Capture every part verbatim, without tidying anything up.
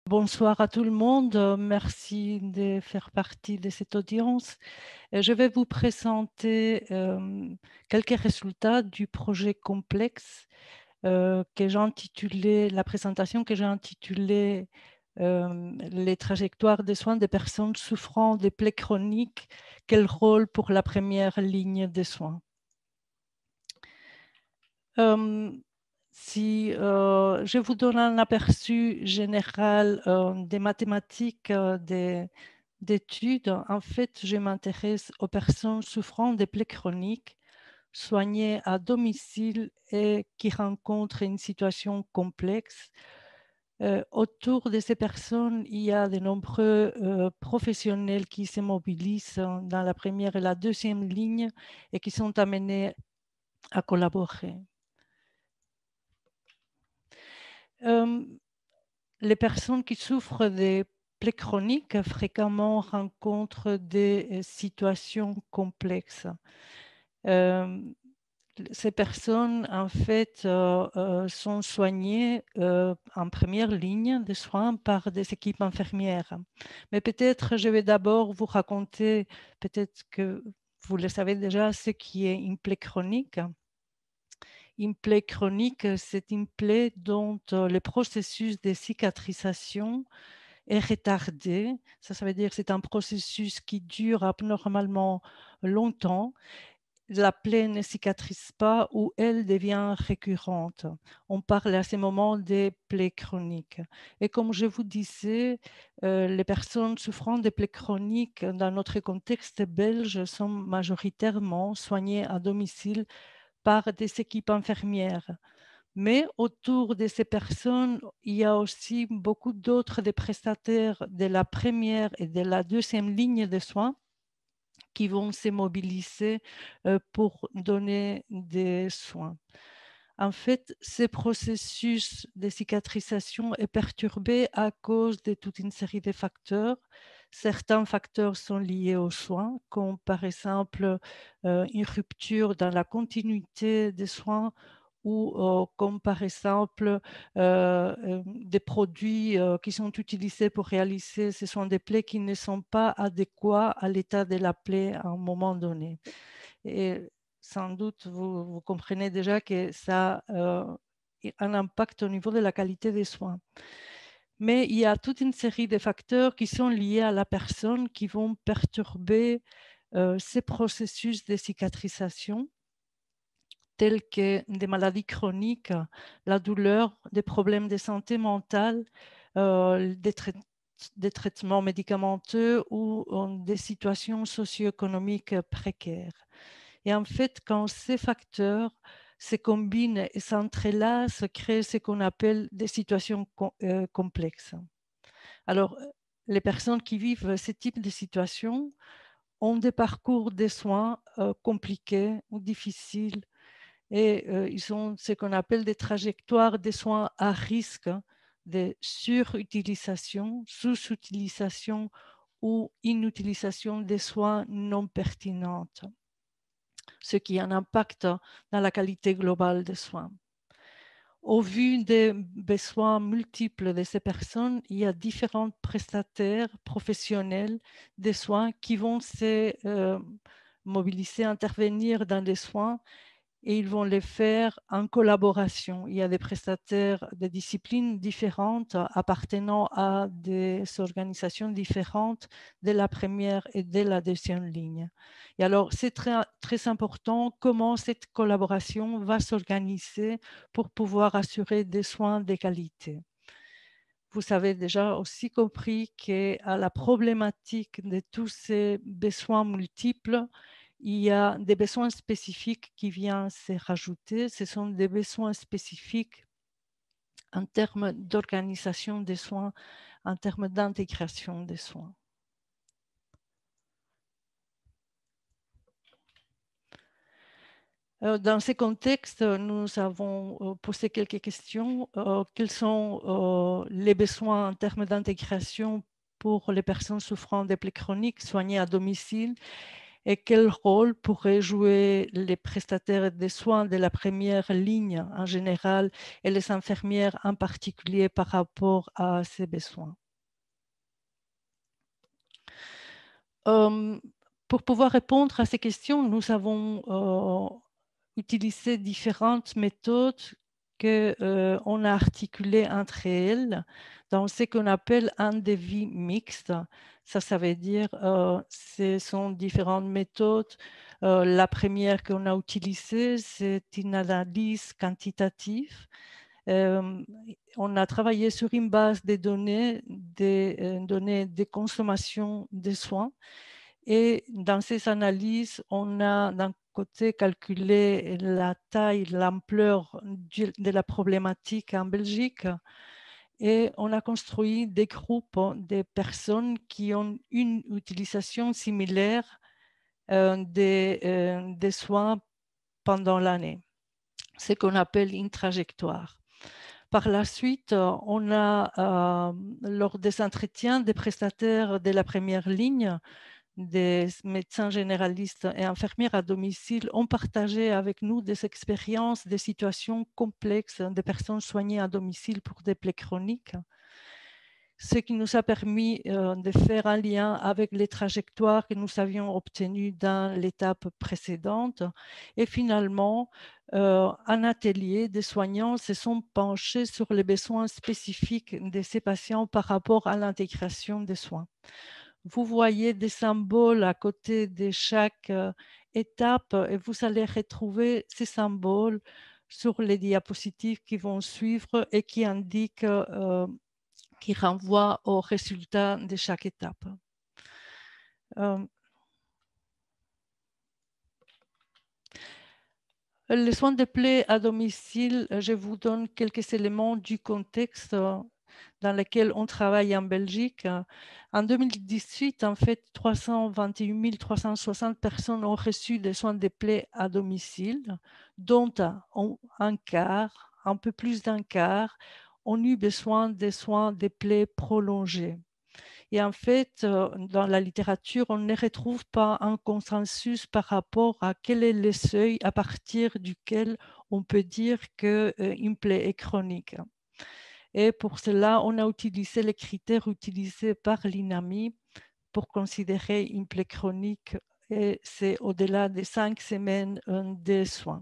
Bonsoir à tout le monde. Euh, Merci de faire partie de cette audience. Euh, Je vais vous présenter euh, quelques résultats du projet complexe euh, que j'ai intitulé, la présentation que j'ai intitulée euh, Les trajectoires de soins des personnes souffrant de plaies chroniques, quel rôle pour la première ligne de soins. Euh, Si euh, je vous donne un aperçu général euh, des mathématiques euh, des, d'études, en fait, je m'intéresse aux personnes souffrant de plaies chroniques, soignées à domicile et qui rencontrent une situation complexe. Euh, autour de ces personnes, il y a de nombreux euh, professionnels qui se mobilisent dans la première et la deuxième ligne et qui sont amenés à collaborer. Euh, Les personnes qui souffrent de plaies chroniques fréquemment rencontrent des euh, situations complexes. Euh, ces personnes, en fait, euh, euh, sont soignées euh, en première ligne de soins par des équipes infirmières. Mais peut-être, je vais d'abord vous raconter, peut-être que vous le savez déjà, ce qui est une plaie chronique. Une plaie chronique, c'est une plaie dont euh, le processus de cicatrisation est retardé. Ça, ça veut dire que c'est un processus qui dure abnormalement longtemps. La plaie ne cicatrise pas ou elle devient récurrente. On parle à ce moment des plaies chroniques. Et comme je vous disais, euh, les personnes souffrant de plaies chroniques dans notre contexte belge sont majoritairement soignées à domicile par des équipes infirmières. Mais autour de ces personnes, il y a aussi beaucoup d'autres des prestataires de la première et de la deuxième ligne de soins qui vont se mobiliser euh, pour donner des soins. En fait, ce processus de cicatrisation est perturbé à cause de toute une série de facteurs. Certains facteurs sont liés aux soins, comme par exemple euh, une rupture dans la continuité des soins ou euh, comme par exemple euh, euh, des produits euh, qui sont utilisés pour réaliser ce sont des plaies qui ne sont pas adéquats à l'état de la plaie à un moment donné. Et sans doute, vous, vous comprenez déjà que ça a euh, un impact au niveau de la qualité des soins. Mais il y a toute une série de facteurs qui sont liés à la personne qui vont perturber euh, ces processus de cicatrisation tels que des maladies chroniques, la douleur, des problèmes de santé mentale, euh, des, trai des, traitements médicamenteux ou euh, des situations socio-économiques précaires. Et en fait, quand ces facteurs se combinent et s'entrelacent, créent ce qu'on appelle des situations com euh, complexes. Alors, les personnes qui vivent ce type de situation ont des parcours de soins euh, compliqués ou difficiles et euh, ils ont ce qu'on appelle des trajectoires de soins à risque de surutilisation, sous-utilisation ou inutilisation des soins non pertinentes, ce qui a un impact dans la qualité globale des soins. Au vu des besoins multiples de ces personnes, il y a différents prestataires professionnels des soins qui vont se euh, mobiliser, intervenir dans les soins et ils vont les faire en collaboration. Il y a des prestataires de disciplines différentes appartenant à des organisations différentes de la première et de la deuxième ligne. Et alors, c'est très, très important comment cette collaboration va s'organiser pour pouvoir assurer des soins de qualité. Vous avez déjà aussi compris qu'à la problématique de tous ces besoins multiples, il y a des besoins spécifiques qui viennent se rajouter. Ce sont des besoins spécifiques en termes d'organisation des soins, en termes d'intégration des soins. Dans ces contextes, nous avons posé quelques questions. Quels sont les besoins en termes d'intégration pour les personnes souffrant de plaies chroniques soignées à domicile? et quel rôle pourraient jouer les prestataires de soins de la première ligne en général et les infirmières en particulier par rapport à ces besoins. Euh, pour pouvoir répondre à ces questions, nous avons euh, utilisé différentes méthodes qu'on euh, a articulées entre elles dans ce qu'on appelle un devis mixte. Ça, ça veut dire euh, ce sont différentes méthodes. Euh, la première qu'on a utilisée, c'est une analyse quantitative. Euh, on a travaillé sur une base de données, des euh, données de consommation des soins. Et dans ces analyses, on a d'un côté calculé la taille, l'ampleur de la problématique en Belgique et on a construit des groupes de personnes qui ont une utilisation similaire euh, des, euh, des soins pendant l'année, ce qu'on appelle une trajectoire. Par la suite, on a, euh, lors des entretiens des prestataires de la première ligne, des médecins généralistes et infirmières à domicile ont partagé avec nous des expériences, des situations complexes des personnes soignées à domicile pour des plaies chroniques, ce qui nous a permis euh, de faire un lien avec les trajectoires que nous avions obtenues dans l'étape précédente. Et finalement, euh, un atelier des soignants se sont penchés sur les besoins spécifiques de ces patients par rapport à l'intégration des soins. Vous voyez des symboles à côté de chaque euh, étape et vous allez retrouver ces symboles sur les diapositives qui vont suivre et qui indiquent, euh, qui renvoient aux résultats de chaque étape. Euh, les soins de plaies à domicile, je vous donne quelques éléments du contexte dans lequel on travaille en Belgique. En deux mille dix-huit, en fait, trois cent vingt et un mille trois cent soixante personnes ont reçu des soins de plaies à domicile, dont un quart, un peu plus d'un quart, ont eu besoin de soins de plaies prolongés. Et en fait, dans la littérature, on ne retrouve pas un consensus par rapport à quel est le seuil à partir duquel on peut dire qu'une plaie est chronique. Et pour cela, on a utilisé les critères utilisés par l'INAMI pour considérer une plaie chronique et c'est au-delà des cinq semaines de soins.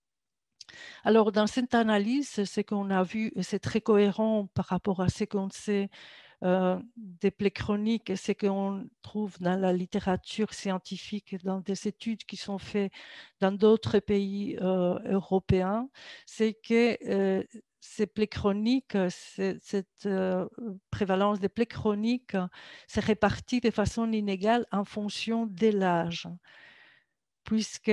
Alors, dans cette analyse, ce qu'on a vu, et c'est très cohérent par rapport à ce qu'on sait euh, des plaies chroniques, et ce qu'on trouve dans la littérature scientifique, dans des études qui sont faites dans d'autres pays euh, européens, c'est que euh, ces plaies chroniques, cette euh, prévalence des plaies chroniques se répartit de façon inégale en fonction de l'âge, puisque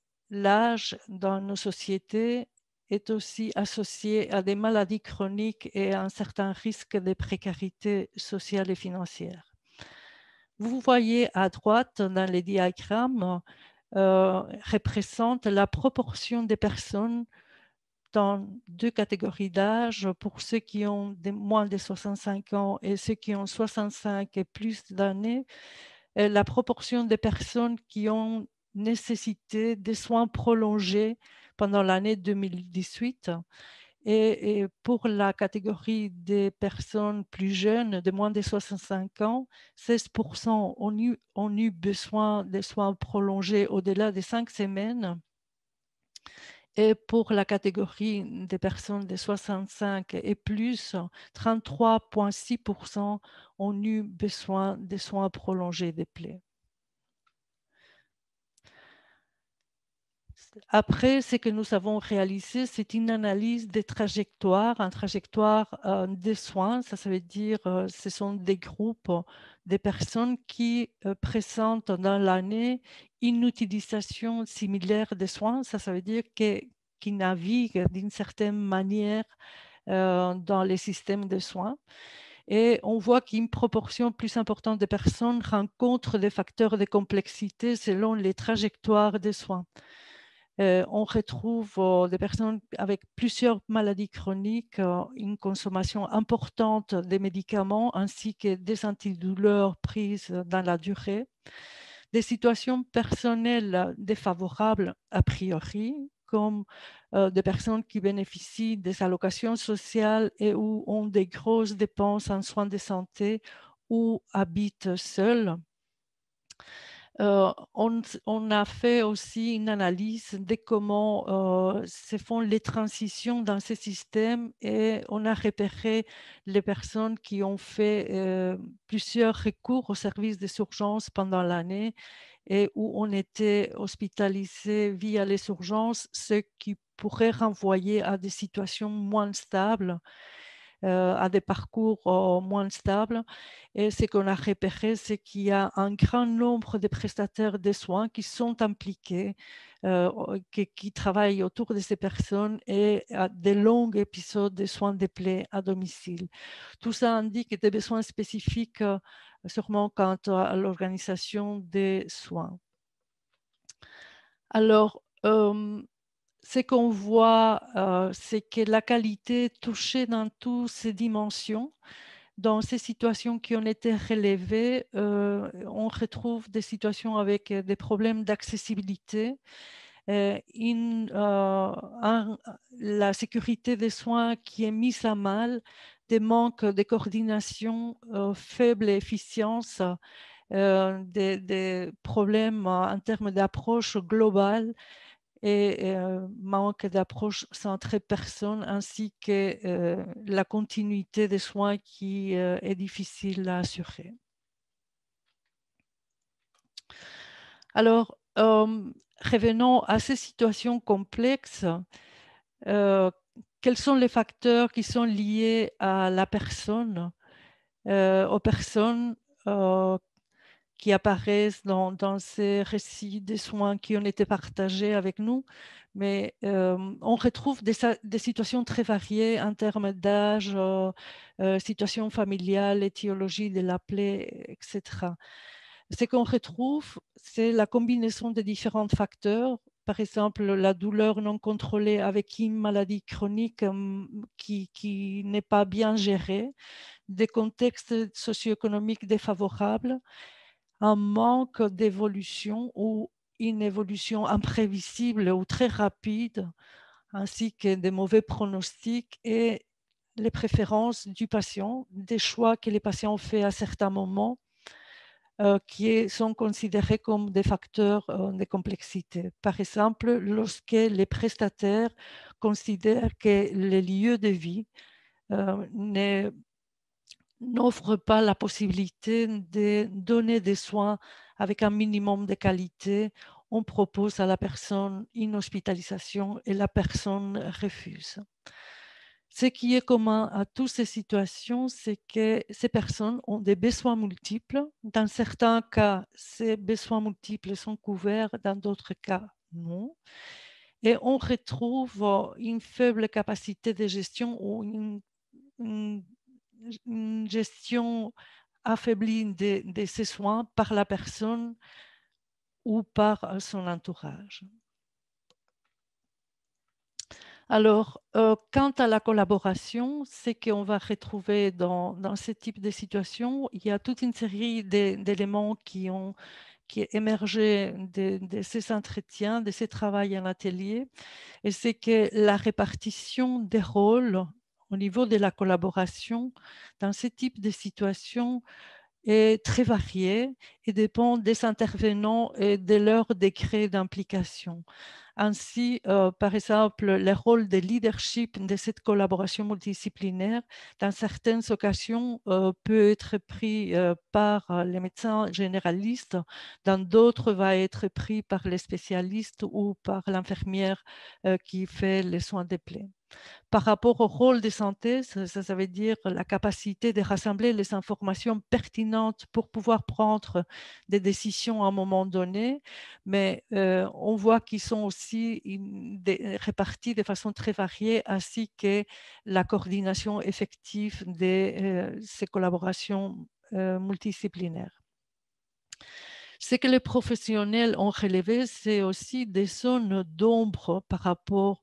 l'âge dans nos sociétés est aussi associé à des maladies chroniques et à un certain risque de précarité sociale et financière. Vous voyez à droite dans les diagrammes euh, représente la proportion des personnes dans deux catégories d'âge pour ceux qui ont de moins de soixante-cinq ans et ceux qui ont soixante-cinq et plus d'années, la proportion des personnes qui ont nécessité des soins prolongés pendant l'année deux mille dix-huit. Et, et pour la catégorie des personnes plus jeunes, de moins de soixante-cinq ans, seize pour cent ont eu, ont eu besoin de soins prolongés au-delà des cinq semaines. Et pour la catégorie des personnes de soixante-cinq et plus, trente-trois virgule six pour cent ont eu besoin de soins prolongés des plaies. Après, ce que nous avons réalisé, c'est une analyse des trajectoires, une trajectoire euh, des soins. Ça, ça veut dire euh, ce sont des groupes de personnes qui euh, présentent dans l'année une utilisation similaire des soins. Ça, ça veut dire que, qui naviguent d'une certaine manière euh, dans les systèmes de soins. Et on voit qu'une proportion plus importante de personnes rencontrent des facteurs de complexité selon les trajectoires des soins. Euh, on retrouve euh, des personnes avec plusieurs maladies chroniques, euh, une consommation importante des médicaments ainsi que des antidouleurs prises dans la durée. des situations personnelles défavorables a priori, comme euh, des personnes qui bénéficient des allocations sociales et ou ont des grosses dépenses en soins de santé ou habitent seuls. Euh, on, on, a fait aussi une analyse de comment euh, se font les transitions dans ces systèmes et on a repéré les personnes qui ont fait euh, plusieurs recours au service des urgences pendant l'année et où on était hospitalisé via les urgences, ce qui pourrait renvoyer à des situations moins stables, euh, à des parcours euh, moins stables. Et ce qu'on a repéré, c'est qu'il y a un grand nombre de prestataires de soins qui sont impliqués, euh, qui, qui, travaillent autour de ces personnes et à des longs épisodes de soins de plaies à domicile. Tout ça indique des besoins spécifiques, euh, sûrement quant à l'organisation des soins. Alors, euh, ce qu'on voit, euh, c'est que la qualité est touchée dans toutes ces dimensions. Dans ces situations qui ont été relevées, euh, on retrouve des situations avec des problèmes d'accessibilité, euh, une, euh, un, la sécurité des soins qui est mise à mal, des manques de coordination, euh, faible efficience, euh, des, des problèmes en termes d'approche globale et euh, manque d'approche centrée personne, ainsi que euh, la continuité des soins qui euh, est difficile à assurer. Alors, euh, revenons à ces situations complexes. Euh, quels sont les facteurs qui sont liés à la personne, euh, aux personnes euh, qui apparaissent dans, dans ces récits des soins qui ont été partagés avec nous, mais euh, on retrouve des, des situations très variées en termes d'âge, euh, euh, situation familiale, étiologie de la plaie, et cetera. Ce qu'on retrouve, c'est la combinaison de différents facteurs, par exemple la douleur non contrôlée avec une maladie chronique euh, qui, qui n'est pas bien gérée, des contextes socio-économiques défavorables, un manque d'évolution ou une évolution imprévisible ou très rapide, ainsi que des mauvais pronostics et les préférences du patient, des choix que les patients ont fait à certains moments, euh, qui sont considérés comme des facteurs euh, de complexité. Par exemple, lorsque les prestataires considèrent que les lieux de vie euh, n'est n'offre pas la possibilité de donner des soins avec un minimum de qualité, on propose à la personne une hospitalisation et la personne refuse. Ce qui est commun à toutes ces situations, c'est que ces personnes ont des besoins multiples. Dans certains cas, ces besoins multiples sont couverts, dans d'autres cas, non. Et on retrouve une faible capacité de gestion ou une, une une gestion affaiblie de, de ces soins par la personne ou par son entourage. Alors, euh, quant à la collaboration, c'est qu'on va retrouver dans, dans ce type de situation, il y a toute une série d'éléments qui ont qui est émergé de, de ces entretiens, de ces travaux en atelier, et c'est que la répartition des rôles au niveau de la collaboration dans ce type de situation est très variée et dépend des intervenants et de leur degré d'implication. Ainsi, euh, par exemple, le rôle de leadership de cette collaboration multidisciplinaire, dans certaines occasions, euh, peut être pris euh, par les médecins généralistes, dans d'autres va être pris par les spécialistes ou par l'infirmière euh, qui fait les soins des plaies. Par rapport au rôle de santé, ça, ça veut dire la capacité de rassembler les informations pertinentes pour pouvoir prendre des décisions à un moment donné, mais euh, on voit qu'ils sont aussi des, répartis de façon très variée, ainsi que la coordination effective de euh, ces collaborations euh, multidisciplinaires. Ce que les professionnels ont relevé, c'est aussi des zones d'ombre par rapport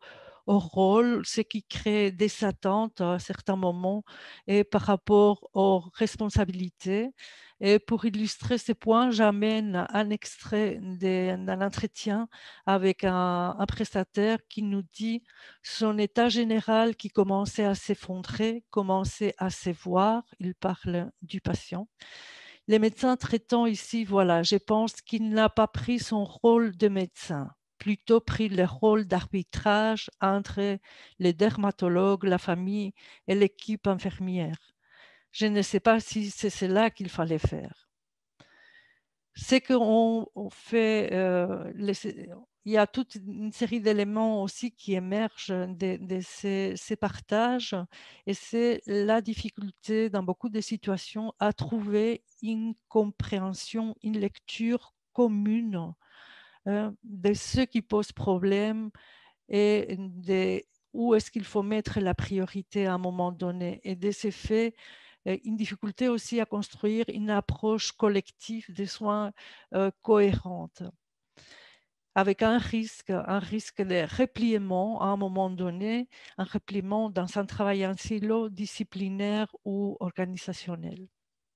au rôle, ce qui crée des attentes à certains moments et par rapport aux responsabilités. Et pour illustrer ces points, j'amène un extrait de- d'un entretien avec un, un prestataire qui nous dit son état général qui commençait à s'effondrer, commençait à se voir. Il parle du patient. Les médecins traitants ici, voilà, je pense qu'il n'a pas pris son rôle de médecin, plutôt pris le rôle d'arbitrage entre les dermatologues, la famille et l'équipe infirmière. Je ne sais pas si c'est cela qu'il fallait faire. C'est qu'on on fait, euh, les- il y a toute une série d'éléments aussi qui émergent de, de ces, ces partages et c'est la difficulté dans beaucoup de situations à trouver une compréhension, une lecture commune euh, de ce qui pose problème et de où est-ce qu'il faut mettre la priorité à un moment donné. Et de ces faits, euh, une difficulté aussi à construire une approche collective des soins euh, cohérente, avec un risque, un risque de repliement à un moment donné, un repliement dans un travail en silo disciplinaire ou organisationnel.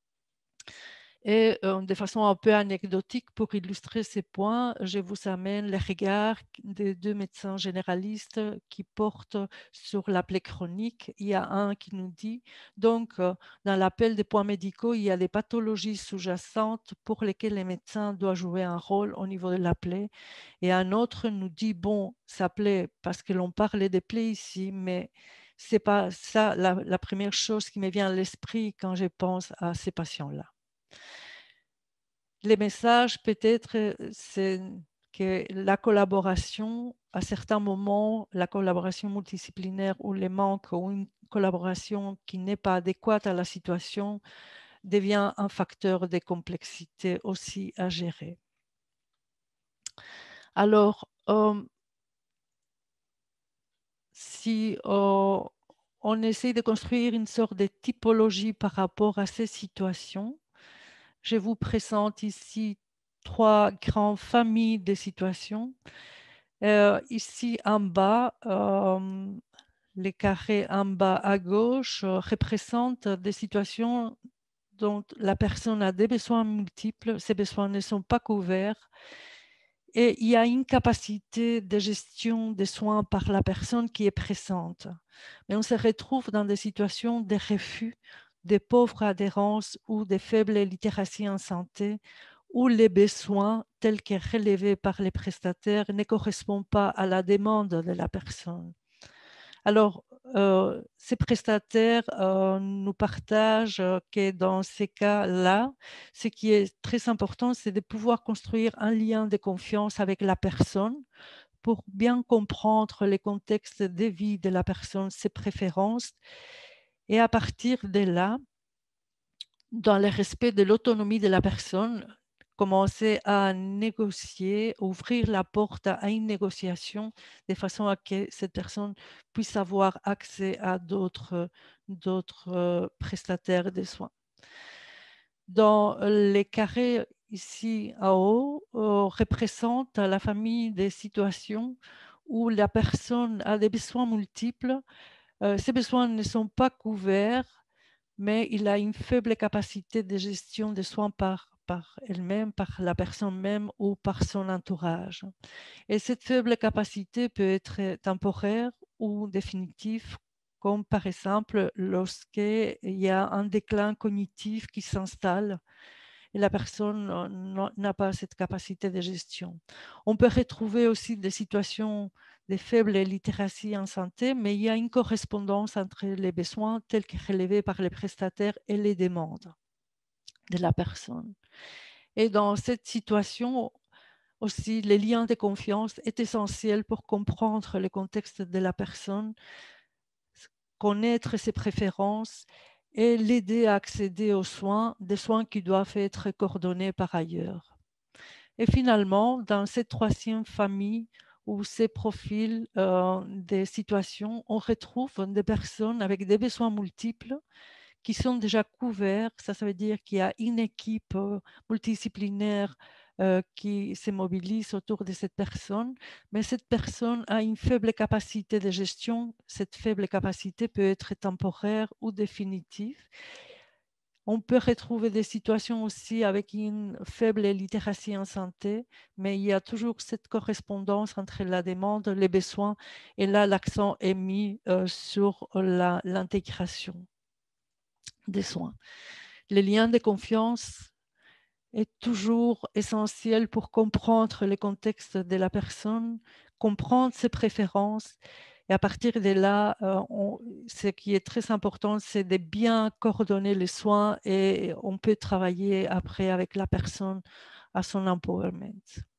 Et euh, de façon un peu anecdotique, pour illustrer ces points, je vous amène les regards des deux médecins généralistes qui portent sur la plaie chronique. Il y a un qui nous dit, donc, euh, dans l'appel des points médicaux, il y a des pathologies sous-jacentes pour lesquelles les médecins doivent jouer un rôle au niveau de la plaie. Et un autre nous dit, bon, ça plaît parce que l'on parlait des plaies ici, mais c'est pas ça la, la première chose qui me vient à l'esprit quand je pense à ces patients-là. Les messages, peut-être, euh, c'est que la collaboration, à certains moments, la collaboration multidisciplinaire ou les manques ou une collaboration qui n'est pas adéquate à la situation devient un facteur de complexité aussi à gérer. Alors, euh, si euh, on essaie de construire une sorte de typologie par rapport à ces situations, je vous présente ici trois grandes familles de situations. Euh, ici en bas, euh, les carrés en bas à gauche euh, représentent des situations dont la personne a des besoins multiples, ces besoins ne sont pas couverts et il y a une capacité de gestion des soins par la personne qui est présente. Mais on se retrouve dans des situations de refus, de pauvres adhérences ou de faibles littératie en santé, où les besoins tels que relevés par les prestataires ne correspondent pas à la demande de la personne. Alors, euh, ces prestataires euh, nous partagent euh, que dans ces cas-là, ce qui est très important, c'est de pouvoir construire un lien de confiance avec la personne pour bien comprendre les contextes de vie de la personne, ses préférences. Et à partir de là, dans le respect de l'autonomie de la personne, commencer à négocier, ouvrir la porte à une négociation de façon à que cette personne puisse avoir accès à d'autres d'autres euh, prestataires de soins. Dans les carrés ici en haut, euh, représente la famille des situations où la personne a des besoins multiples. Euh, ces besoins ne sont pas couverts mais il a une faible capacité de gestion des soins par, par elle-même, par la personne même ou par son entourage. Et cette faible capacité peut être temporaire ou définitive, comme par exemple lorsqu'il y a un déclin cognitif qui s'installe et la personne n'a pas cette capacité de gestion. On peut retrouver aussi des situations de faible littératie en santé, mais il y a une correspondance entre les besoins tels que relevés par les prestataires et les demandes de la personne. Et dans cette situation aussi, le lien de confiance est essentiel pour comprendre le contexte de la personne, connaître ses préférences et l'aider à accéder aux soins, des soins qui doivent être coordonnés par ailleurs. Et finalement, dans cette troisième famille ou ces profils euh, des situations, on retrouve des personnes avec des besoins multiples qui sont déjà couverts. Ça, ça veut dire qu'il y a une équipe euh, multidisciplinaire euh, qui se mobilisent autour de cette personne, mais cette personne a une faible capacité de gestion. Cette faible capacité peut être temporaire ou définitive. On peut retrouver des situations aussi avec une faible littératie en santé, mais il y a toujours cette correspondance entre la demande, les besoins, et là, l'accent est mis euh, sur la- l'intégration des soins. Le lien de confiance est toujours essentiel pour comprendre le contexte de la personne, comprendre ses préférences. Et à partir de là, euh, on, ce qui est très important, c'est de bien coordonner les soins et on peut travailler après avec la personne à son empowerment.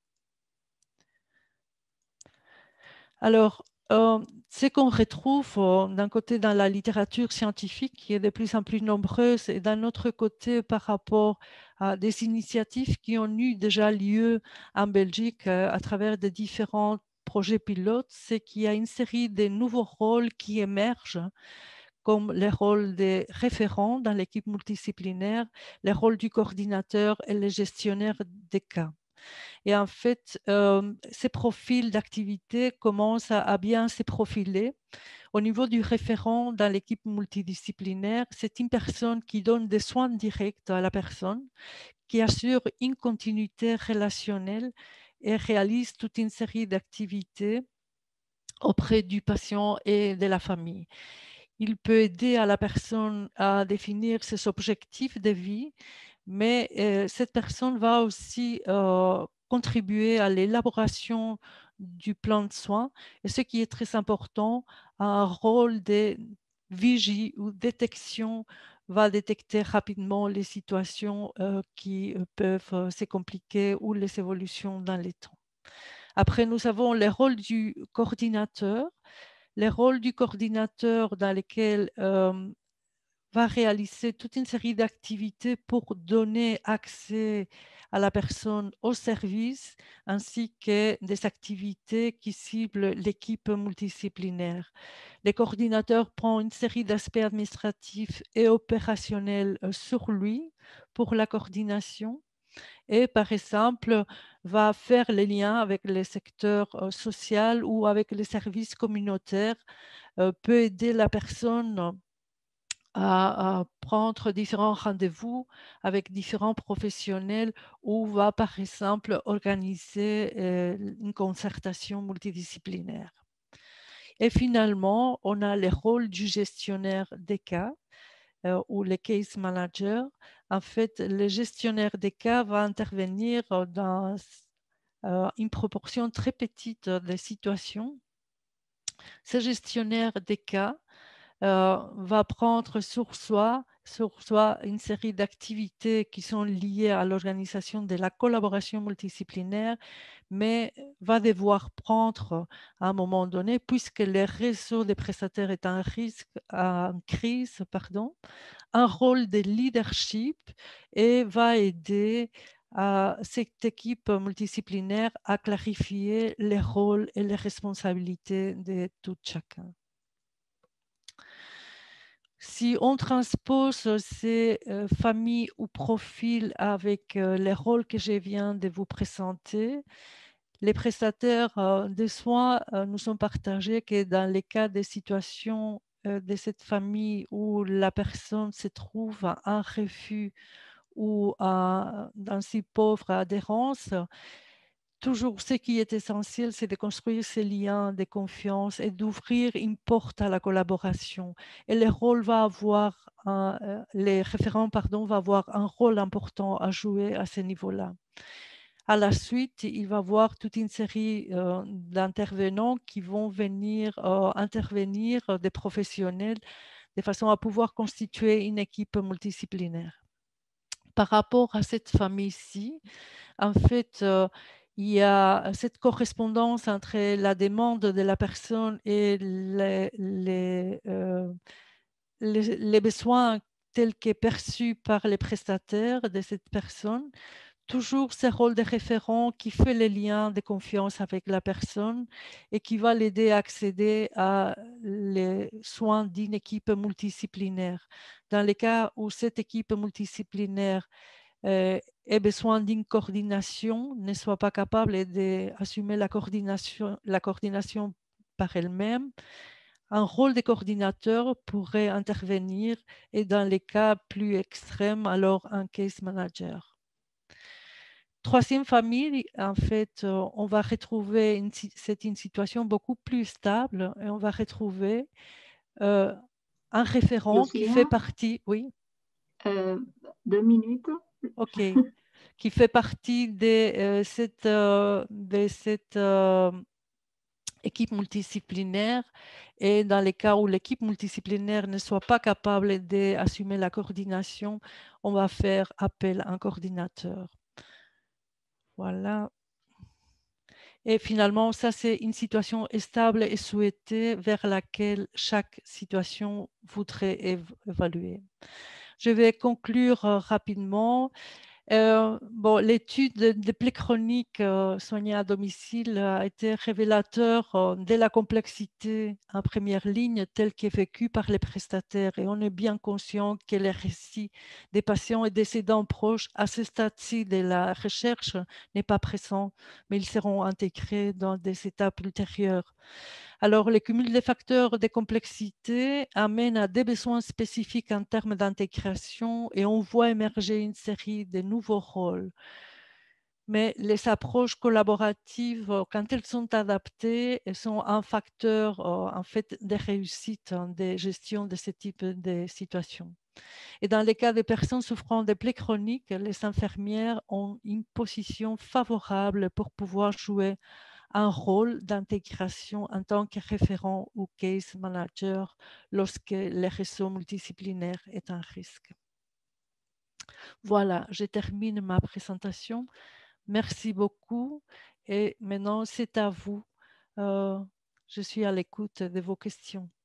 Alors, euh, ce qu'on retrouve euh, d'un côté dans la littérature scientifique, qui est de plus en plus nombreuse, et d'un autre côté par rapport à des initiatives qui ont eu déjà lieu en Belgique euh, à travers de différents projets pilotes, c'est qu'il y a une série de nouveaux rôles qui émergent, comme le rôle des référents dans l'équipe multidisciplinaire, le rôle du coordinateur et le gestionnaire des cas. Et en fait, euh, ces profils d'activité commencent à, à bien se profiler. Au niveau du référent dans l'équipe multidisciplinaire, c'est une personne qui donne des soins directs à la personne, qui assure une continuité relationnelle et réalise toute une série d'activités auprès du patient et de la famille. Il peut aider à la personne à définir ses objectifs de vie, mais euh, cette personne va aussi euh, contribuer à l'élaboration du plan de soins. Et ce qui est très important, un rôle de vigie ou détection va détecter rapidement les situations euh, qui euh, peuvent euh, se compliquer ou les évolutions dans les temps. Après, nous avons le rôle du coordinateur. Le rôle du coordinateur dans lequel euh, va réaliser toute une série d'activités pour donner accès à la personne au service, ainsi que des activités qui ciblent l'équipe multidisciplinaire. Le coordinateur prend une série d'aspects administratifs et opérationnels euh, sur lui pour la coordination et, par exemple, va faire les liens avec les secteurs euh, social ou avec les services communautaires, euh, peut aider la personne à, à prendre différents rendez-vous avec différents professionnels ou va, par exemple, organiser euh, une concertation multidisciplinaire. Et finalement, on a le rôle du gestionnaire des cas euh, ou le case manager. En fait, le gestionnaire des cas va intervenir dans euh, une proportion très petite des situations. Ce gestionnaire des cas euh, va prendre sur soi, sur soi une série d'activités qui sont liées à l'organisation de la collaboration multidisciplinaire, mais va devoir prendre à un moment donné, puisque le réseau des prestataires est en risque, en crise, pardon, un rôle de leadership et va aider à cette équipe multidisciplinaire à clarifier les rôles et les responsabilités de tout chacun. Si on transpose ces euh, familles ou profils avec euh, les rôles que je viens de vous présenter, les prestataires euh, de soins euh, nous ont partagé que dans les cas des situations euh, de cette famille où la personne se trouve à un refus ou à, dans si pauvre adhérence, toujours, ce qui est essentiel, c'est de construire ces liens de confiance et d'ouvrir une porte à la collaboration. Et le rôle va avoir, un, euh, les référents, pardon, va avoir un rôle important à jouer à ce niveau-là. À la suite, il va y avoir toute une série euh, d'intervenants qui vont venir euh, intervenir, euh, des professionnels, de façon à pouvoir constituer une équipe multidisciplinaire. Par rapport à cette famille-ci, en fait, euh, il y a cette correspondance entre la demande de la personne et les, les, euh, les, les besoins tels que perçus par les prestataires de cette personne. Toujours ce rôle de référent qui fait les liens de confiance avec la personne et qui va l'aider à accéder à les soins d'une équipe multidisciplinaire. Dans les cas où cette équipe multidisciplinaire euh, ait besoin d'une coordination, ne soit pas capable d'assumer la coordination, la coordination par elle-même, un rôle de coordinateur pourrait intervenir et dans les cas plus extrêmes, alors un case manager. Troisième famille, en fait, euh, on va retrouver, une, c'est une situation beaucoup plus stable et on va retrouver euh, un référent qui fait Lucia, partie, oui, euh, deux minutes. ok, qui fait partie de euh, cette, euh, de cette euh, équipe multidisciplinaire et dans les cas où l'équipe multidisciplinaire ne soit pas capable d'assumer la coordination, on va faire appel à un coordinateur. Voilà. Et finalement, ça, c'est une situation stable et souhaitée vers laquelle chaque situation voudrait év- évaluer. Je vais conclure euh, rapidement. Euh, bon, l'étude des plaies chroniques euh, soignées à domicile a été révélateur euh, de la complexité en première ligne telle qu'est vécue par les prestataires. Et on est bien conscient que les récits des patients et des aidants proches à ce stade-ci de la recherche n'est pas présent, mais ils seront intégrés dans des étapes ultérieures. Alors, le cumul des facteurs de complexité amène à des besoins spécifiques en termes d'intégration et on voit émerger une série de nouveaux rôles. Mais les approches collaboratives, euh, quand elles sont adaptées, elles sont un facteur euh, en fait de réussite hein, de gestion de ce type de situation. Et dans les cas de personnes souffrant de plaies chroniques, les infirmières ont une position favorable pour pouvoir jouer un rôle d'intégration en tant que référent ou case manager lorsque le réseau multidisciplinaire est un risque. Voilà, je termine ma présentation. Merci beaucoup et maintenant c'est à vous. Euh, je suis à l'écoute de vos questions.